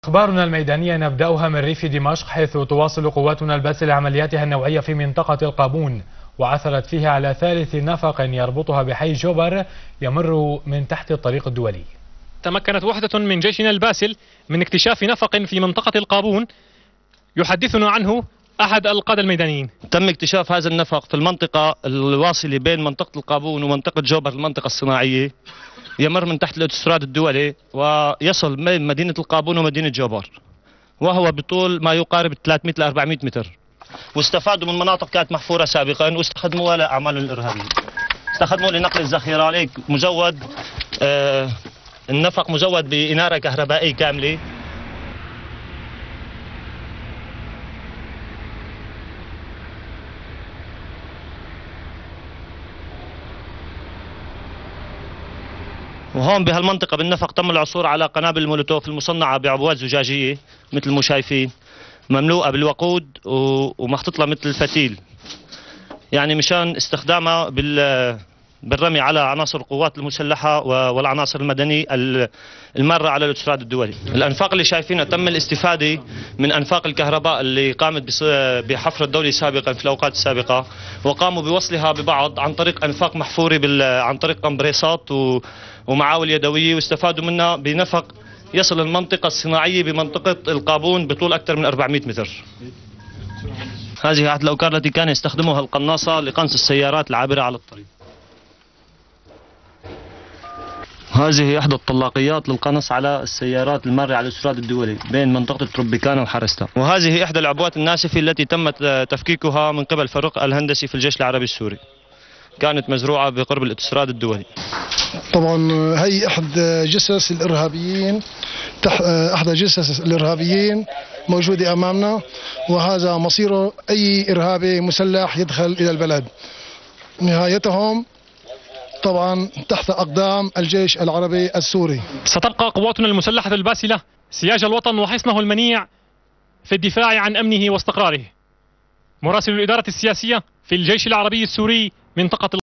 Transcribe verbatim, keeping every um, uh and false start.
أخبارنا الميدانية نبدأها من ريف دمشق، حيث تواصل قواتنا الباسلة عملياتها النوعية في منطقة القابون، وعثرت فيها على ثالث نفق يربطها بحي جوبر يمر من تحت الطريق الدولي. تمكنت وحدة من جيشنا الباسل من اكتشاف نفق في منطقة القابون يحدثنا عنه أحد القادة الميدانيين. تم اكتشاف هذا النفق في المنطقة الواصلة بين منطقة القابون ومنطقة جوبر، المنطقة الصناعية، يمر من تحت الاوتوستراد الدولي ويصل بين مدينة القابون ومدينة جوبر، وهو بطول ما يقارب ثلاثمئة إلى أربعمئة متر، واستفادوا من مناطق كانت محفورة سابقا واستخدموها لأعمال الإرهابية، استخدموه لنقل الذخيرة. عليك مزود آه النفق مزود بإنارة كهربائية كاملة. وهون بهالمنطقة بالنفق تم العثور على قنابل المولوتوف المصنعة بعبوات زجاجية مثل ما شايفين، مملوءة بالوقود ومحطوط لها مثل الفتيل، يعني مشان استخدامها بال بالرمي على عناصر القوات المسلحة والعناصر المدنية المارة على الاوتوستراد الدولي. الأنفاق اللي شايفينها تم الاستفادة من أنفاق الكهرباء اللي قامت بحفر الدولة سابقا في الأوقات السابقة، وقاموا بوصلها ببعض عن طريق أنفاق محفورة عن طريق كمبريسات ومعاول يدوية، واستفادوا منها بنفق يصل المنطقة الصناعية بمنطقة القابون بطول أكثر من أربعمئة متر. هذه أحد الأوكار التي كان يستخدمها القناصة لقنص السيارات العابرة على الطريق. هذه إحدى الطلاقيات للقنص على السيارات المارة على الاوتوستراد الدولي بين منطقة تروبيكانا وحرستا. وهذه إحدى العبوات الناسفة التي تم تفكيكها من قبل فريق الهندسي في الجيش العربي السوري، كانت مزروعة بقرب الاوتوستراد الدولي. طبعا هي أحد جثث الإرهابيين، أحد جثث الإرهابيين موجودة أمامنا، وهذا مصير أي إرهابي مسلح يدخل إلى البلد. نهايتهم طبعا تحت أقدام الجيش العربي السوري. ستبقى قواتنا المسلحة الباسلة سياج الوطن وحصنه المنيع في الدفاع عن أمنه واستقراره. مراسل الإدارة السياسية في الجيش العربي السوري منطقة